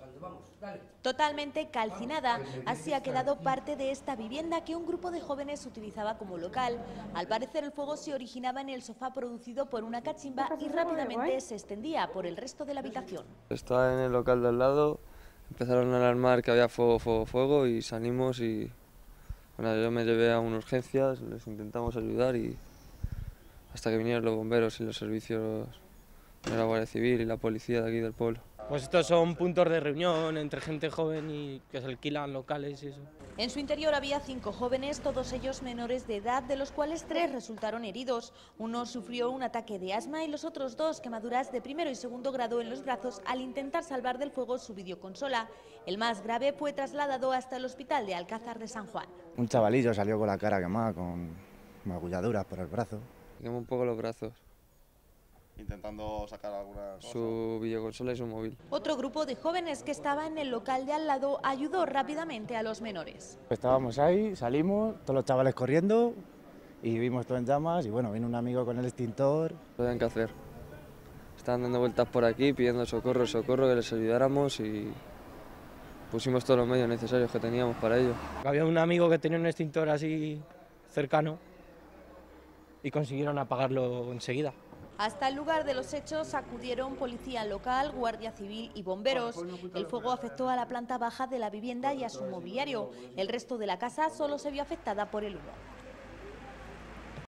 Totalmente calcinada, así ha quedado parte de esta vivienda que un grupo de jóvenes utilizaba como local. Al parecer el fuego se originaba en el sofá producido por una cachimba y rápidamente se extendía por el resto de la habitación. Estaba en el local de al lado, empezaron a alarmar que había fuego, fuego, fuego y salimos y bueno, yo me llevé a unas urgencias, les intentamos ayudar y hasta que vinieron los bomberos y los servicios de la Guardia Civil y la policía de aquí del pueblo. Pues estos son puntos de reunión entre gente joven y que se alquilan locales y eso. En su interior había 5 jóvenes, todos ellos menores de edad, de los cuales 3 resultaron heridos. Uno sufrió un ataque de asma y los otros 2 quemaduras de primero y segundo grado en los brazos al intentar salvar del fuego su videoconsola. El más grave fue trasladado hasta el hospital de Alcázar de San Juan. Un chavalillo salió con la cara quemada, con magulladuras por el brazo. Quemó un poco los brazos, intentando sacar alguna cosa. su videoconsola y su móvil. Otro grupo de jóvenes que estaba en el local de al lado ayudó rápidamente a los menores. Estábamos ahí, salimos, todos los chavales corriendo y vimos todo en llamas y bueno, vino un amigo con el extintor. No tenían que hacer. Estaban dando vueltas por aquí pidiendo socorro, socorro, que les ayudáramos y pusimos todos los medios necesarios que teníamos para ello. Había un amigo que tenía un extintor así cercano y consiguieron apagarlo enseguida. Hasta el lugar de los hechos acudieron policía local, guardia civil y bomberos. El fuego afectó a la planta baja de la vivienda y a su mobiliario. El resto de la casa solo se vio afectada por el humo.